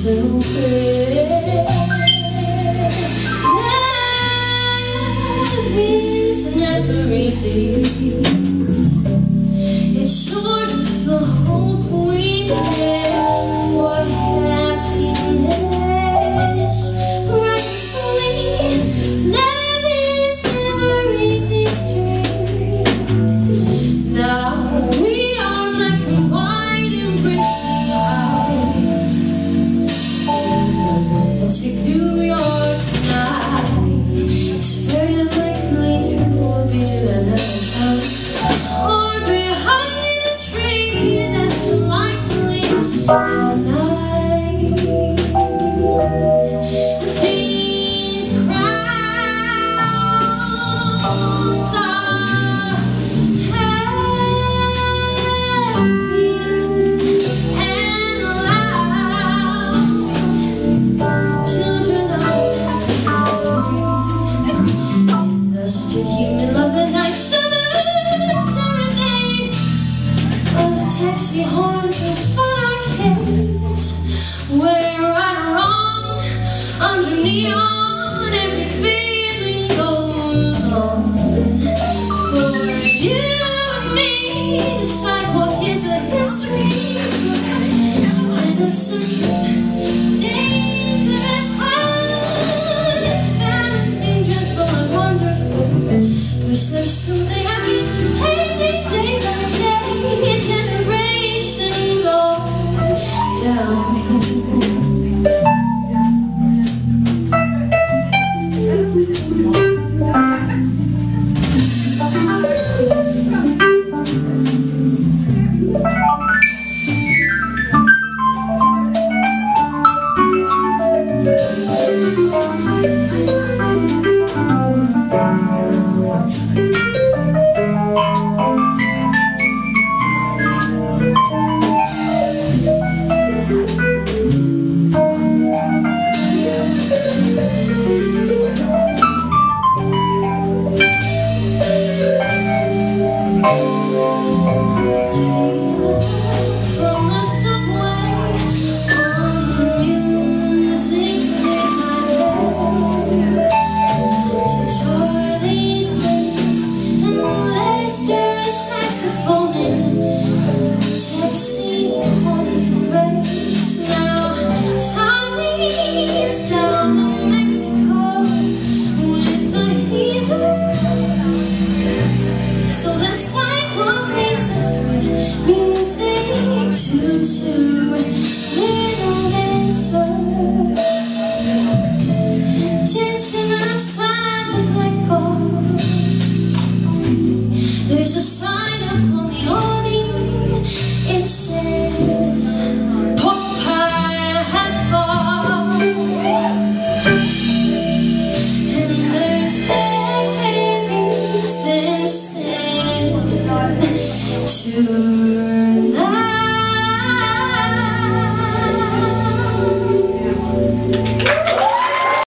is never easy. It's sort of the hope we bear for happiness. Bright and sweet, love is never easy straight. Now we are black and white embracing out. Take New York night. It's very likely we'll be doing another time, or be hung in a tree. That's likely tonight. These crowds are happy and loud. Children are in the sticky middle of the night. Summer serenade of taxi horns and fun arcades, where right or wrong, under neon, every feeling goes on. For you and me, the sidewalk is a history. Innocence, dangerous clouds, balancing, dreadful and wonderful. There's something happy, happy day by day, generations on down. From the subway on the music midnight, to Charlie's place and Lester's saxophone in taxi horns and race. Now Charlie's down in Mexico with the heathens. So the sidewalk leads us with music to